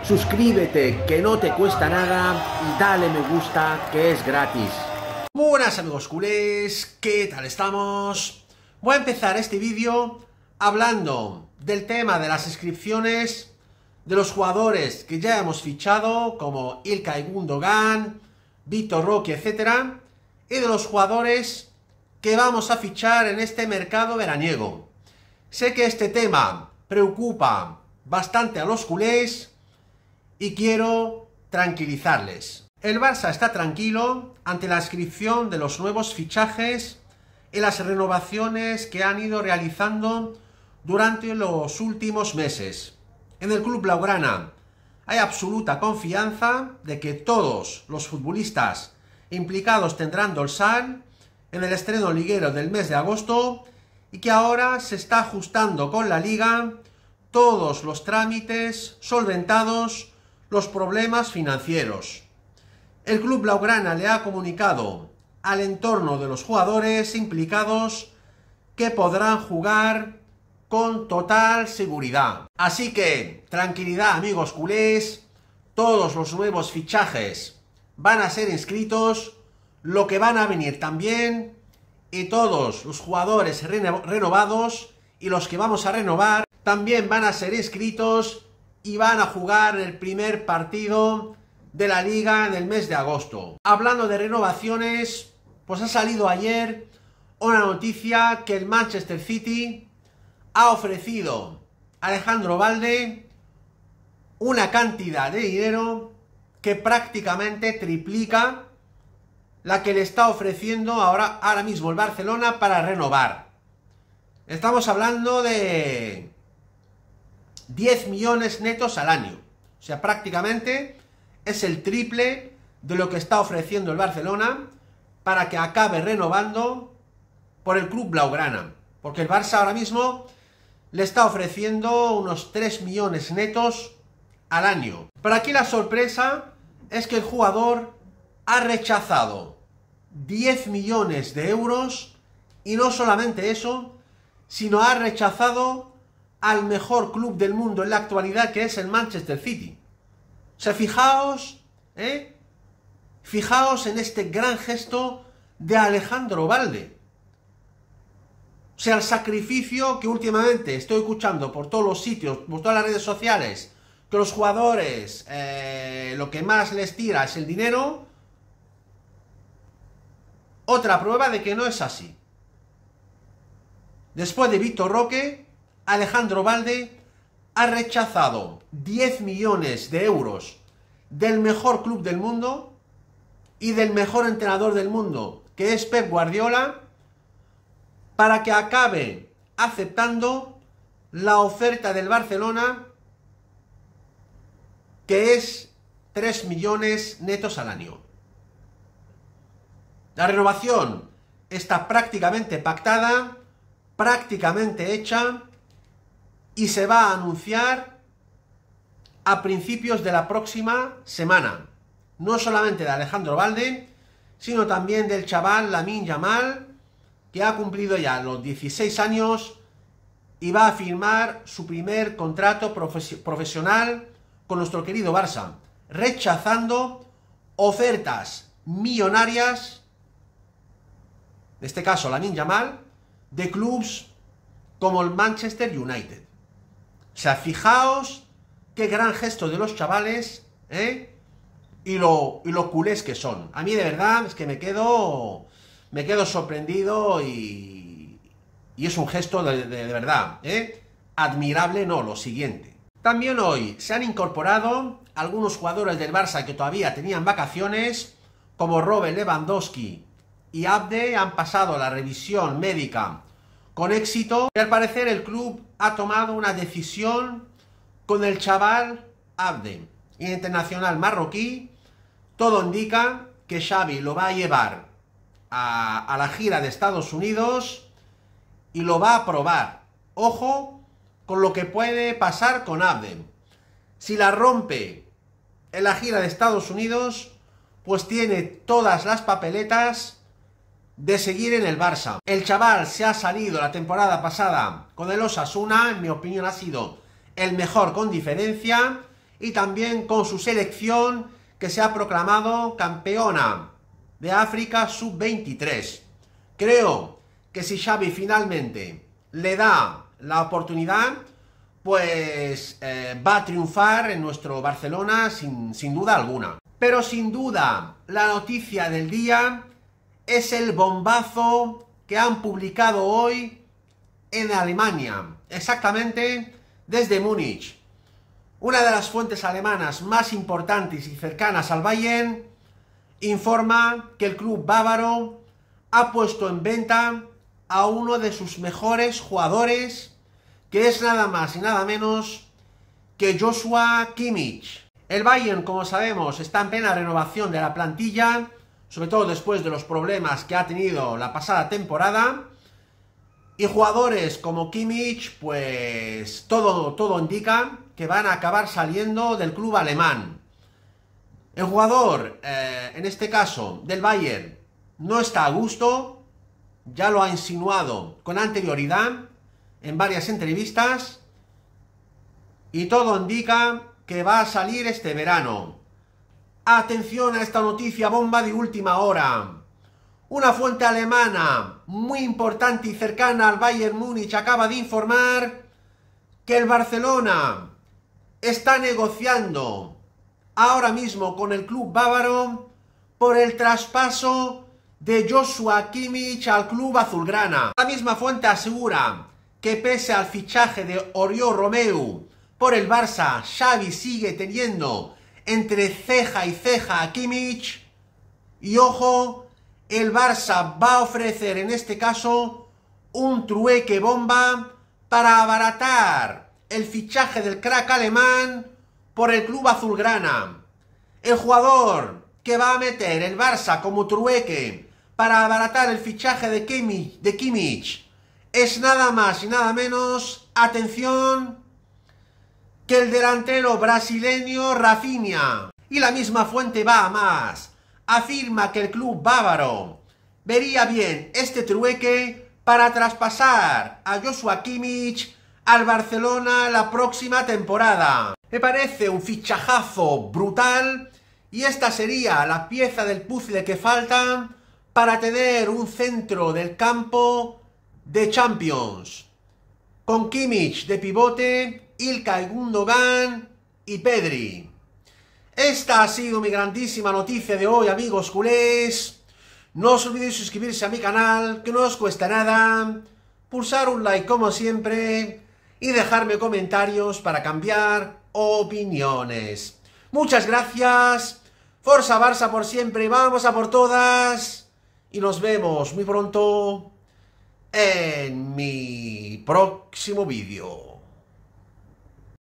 Suscríbete, que no te cuesta nada, y dale me gusta, que es gratis. Buenas amigos culés, ¿qué tal estamos? Voy a empezar este vídeo hablando del tema de las inscripciones de los jugadores que ya hemos fichado, como İlkay Gundogan, Vitor Roque, etc. Y de los jugadores que vamos a fichar en este mercado veraniego. Sé que este tema preocupa bastante a los culés y quiero tranquilizarles. El Barça está tranquilo ante la inscripción de los nuevos fichajes y las renovaciones que han ido realizando durante los últimos meses. En el club blaugrana hay absoluta confianza de que todos los futbolistas implicados tendrán dorsal en el estreno liguero del mes de agosto y que ahora se está ajustando con la liga todos los trámites solventados los problemas financieros. El club blaugrana le ha comunicado al entorno de los jugadores implicados que podrán jugar con total seguridad. Así que, tranquilidad amigos culés, todos los nuevos fichajes van a ser inscritos, lo que van a venir también, y todos los jugadores renovados y los que vamos a renovar también van a ser inscritos y van a jugar el primer partido de la liga en el mes de agosto. Hablando de renovaciones, pues ha salido ayer una noticia que el Manchester City ha ofrecido a Alejandro Balde una cantidad de dinero que prácticamente triplica la que le está ofreciendo ahora mismo el Barcelona para renovar. Estamos hablando de 10 millones netos al año. O sea, prácticamente es el triple de lo que está ofreciendo el Barcelona para que acabe renovando por el club blaugrana. Porque el Barça ahora mismo le está ofreciendo unos 3 millones netos al año. Pero aquí la sorpresa es que el jugador ha rechazado 10 millones de euros y no solamente eso, sino ha rechazado al mejor club del mundo en la actualidad, que es el Manchester City. O sea, fijaos en este gran gesto de Alejandro Balde. O sea, el sacrificio que últimamente estoy escuchando por todos los sitios, por todas las redes sociales, que los jugadores lo que más les tira es el dinero. Otra prueba de que no es así. Después de Vitor Roque, Alejandro Balde ha rechazado 10 millones de euros del mejor club del mundo y del mejor entrenador del mundo, que es Pep Guardiola, para que acabe aceptando la oferta del Barcelona, que es 3 millones netos al año. La renovación está prácticamente pactada, prácticamente hecha, y se va a anunciar a principios de la próxima semana. No solamente de Alejandro Balde, sino también del chaval Lamine Yamal, que ha cumplido ya los 16 años y va a firmar su primer contrato profesional con nuestro querido Barça, rechazando ofertas millonarias, en este caso Lamine Yamal, de clubes como el Manchester United. O sea, fijaos qué gran gesto de los chavales, y lo culés que son. A mí de verdad es que me quedo sorprendido y es un gesto de verdad, admirable, no, lo siguiente. También hoy se han incorporado algunos jugadores del Barça que todavía tenían vacaciones, como Robert Lewandowski y Abde. Han pasado la revisión médica con éxito y al parecer el club ha tomado una decisión con el chaval Abde, internacional marroquí. Todo indica que Xavi lo va a llevar a la gira de Estados Unidos y lo va a probar. Ojo con lo que puede pasar con Abde. Si la rompe en la gira de Estados Unidos, pues tiene todas las papeletas de seguir en el Barça. El chaval se ha salido la temporada pasada con el Osasuna, en mi opinión ha sido el mejor con diferencia, y también con su selección que se ha proclamado campeona de África sub-23. Creo que si Xavi finalmente le da la oportunidad, pues va a triunfar en nuestro Barcelona sin duda alguna. Pero sin duda, la noticia del día es el bombazo que han publicado hoy en Alemania, exactamente desde Múnich. Una de las fuentes alemanas más importantes y cercanas al Bayern informa que el club bávaro ha puesto en venta a uno de sus mejores jugadores, que es nada más y nada menos que Joshua Kimmich. El Bayern, como sabemos, está en plena renovación de la plantilla, sobre todo después de los problemas que ha tenido la pasada temporada, y jugadores como Kimmich, pues todo indica que van a acabar saliendo del club alemán. El jugador, en este caso del Bayern, no está a gusto, ya lo ha insinuado con anterioridad en varias entrevistas, y todo indica que va a salir este verano. Atención a esta noticia bomba de última hora. Una fuente alemana muy importante y cercana al Bayern Múnich acaba de informar que el Barcelona está negociando ahora mismo con el club bávaro por el traspaso de Joshua Kimmich al club azulgrana. La misma fuente asegura que pese al fichaje de Oriol Romeu por el Barça, Xavi sigue teniendo entre ceja y ceja a Kimmich, y ojo, el Barça va a ofrecer en este caso un trueque bomba para abaratar el fichaje del crack alemán por el club azulgrana. El jugador que va a meter el Barça como trueque para abaratar el fichaje de Kimmich es nada más y nada menos, atención, que el delantero brasileño Rafinha. Y la misma fuente va a más. Afirma que el club bávaro vería bien este trueque para traspasar a Joshua Kimmich al Barcelona la próxima temporada. Me parece un fichajazo brutal, y esta sería la pieza del puzzle que falta para tener un centro del campo de Champions, con Kimmich de pivote, Ilkay Gundogan y Pedri. Esta ha sido mi grandísima noticia de hoy, amigos culés. No os olvidéis suscribirse a mi canal, que no os cuesta nada, pulsar un like como siempre y dejarme comentarios para cambiar opiniones. Muchas gracias, Forza Barça por siempre, vamos a por todas, y nos vemos muy pronto en mi próximo vídeo.